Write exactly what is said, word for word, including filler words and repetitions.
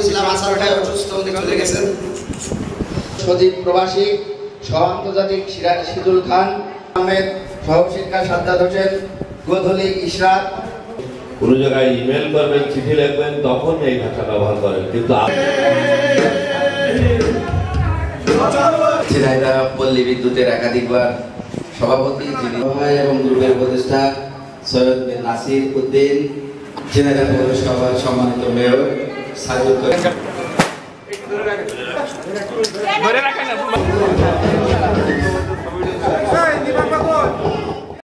বলেছিলাম আসারটায় অসুস্থ হতে চলে গেছেন। সজীব প্রবাসী, সহ আন্তর্জাতিক সিদুল খান আহমেদ, সহশিক্ষা সাদ্দাত হোসেন, গোধূলি ইশরাত। কোনো জায়গায় ইমেল করবেন, চিঠি লিখবেন, তখন এই ভাষা ব্যবহার করেন, কিন্তু ঝিনাইদহ পল্লী বিদ্যুতের একাধিকবার সভাপতি এবং গ্রুপের উপদেষ্টা সৈয়দ বিন নাসির উদ্দিন, ঝিনাইদহ পৌরসভার সম্মানিত মেয়র সাইদুল করিম।